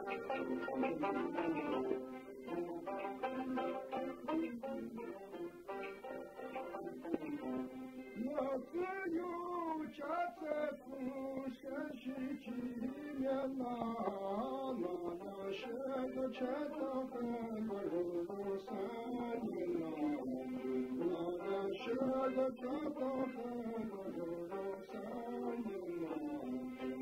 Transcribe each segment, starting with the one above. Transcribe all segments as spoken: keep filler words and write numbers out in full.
我自由家在富山水里面呐，那那些个钱都很多肉肉三年呐，那那些个钱都很多肉肉三年呐。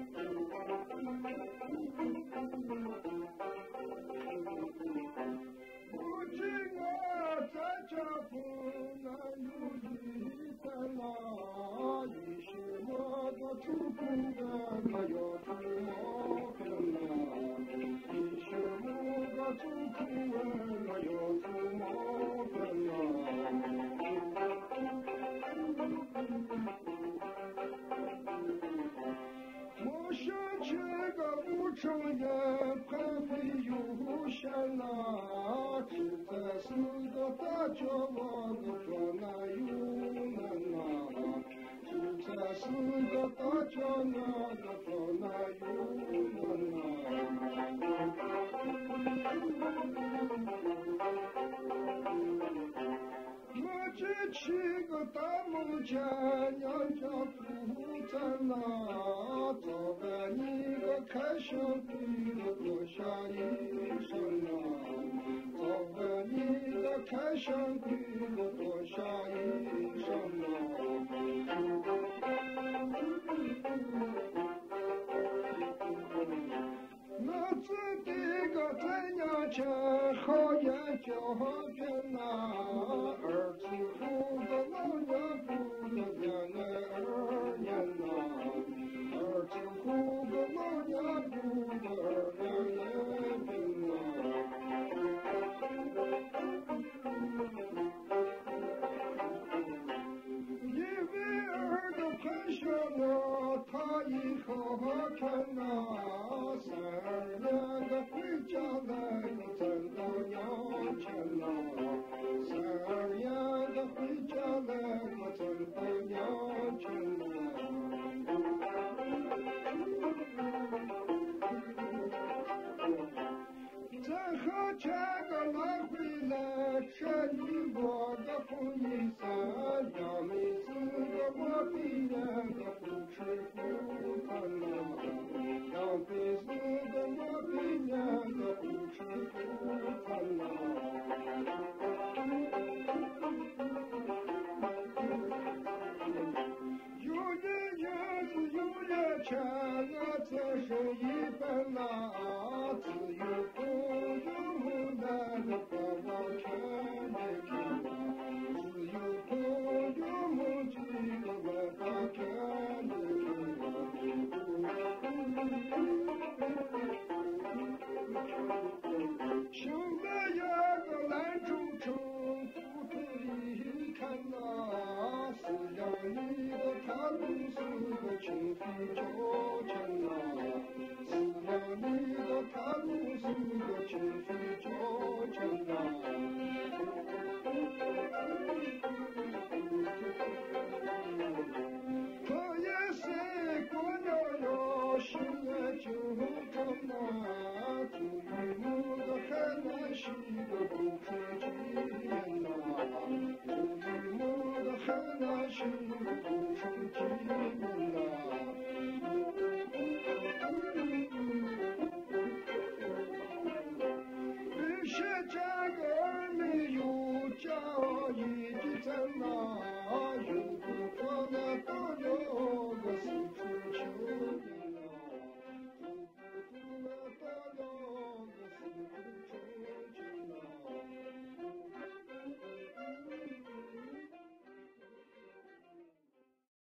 如今我在家不能有一天呐，一些我的主公的我要出毛病呐，一些我的主公的我要出毛病呐。我想起个五成人排费有限呐，只在是个大家我个说难有难呐，只在是个大家我个说难有难呐。我这七个大木匠娘家不在哪，早该你个开箱的个多下一声啊，早该你个开箱的个多下一声啊。我自己个在娘家好言教训呐，儿子后个老娘不能两爱二年呐，儿子后个老娘不能二两年呐。因为儿子看上我，他以后看呐，三二年个回家来个挣到娘钱呐，三二年个回家来个挣到娘钱呐。再和这个来回来，这你我的红衣衫，杨梅子个我比人个不吃苦饭呐，杨梅子个我比人个不吃苦饭呐。有人银子有人钱，我这是一本呐，只有朋友那个把我看一看呐，只有朋友们几个我把看一看。现在呀个兰州城不对一看呐，是让你的他们是个情绪交钱呐，是让你的他们是个情绪交钱呐。这也是过了要心爱就成呐，至于我的海南是个不出去呐，至于我的海南是个不出去呐。有些家个儿没有家，一直在那有个